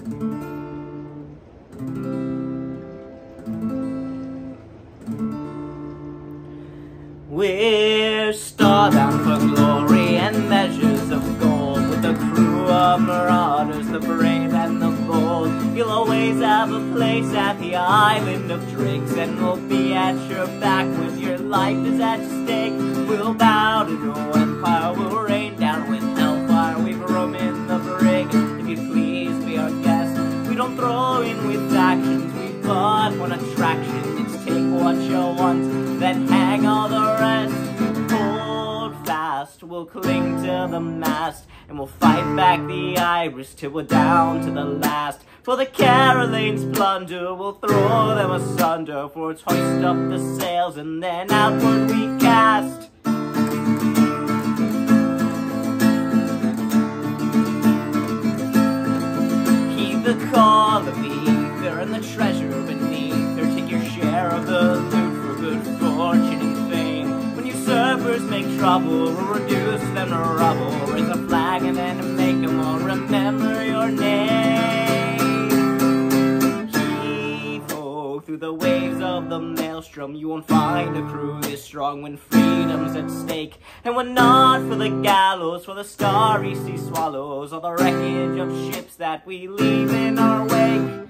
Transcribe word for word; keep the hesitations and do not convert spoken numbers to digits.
We're starbound for glory and measures of gold, with a crew of marauders, the brave and the bold. You'll always have a place at the island of drinks, and we'll be at your back when your life is at stake. We'll bow to no empire, we'll rain down with hellfire. We've room in the brig, if you'd please be our guest. We don't throw in with actions, we but one attraction. It's take what you want, then hang all the rest. Hold fast, we'll cling to the mast, and we'll fight back the Irish till we're down to the last. For the Caroline's plunder, we'll throw them asunder, for it's hoist up the sails and then outward we cast. Heed the call of the ether and the treasure beneath her. Take your share of the loot for good fortune and fame. When usurpers make trouble, we'll reduce them to rubble. Raise a flag and then make them all remember your name. Heave-ho, through the waves of the maelstrom, you won't find a crew this strong when freedom's at stake. And we're not for the gallows, for the starry sea swallows, all the wreckage of ships that we leave in our wake.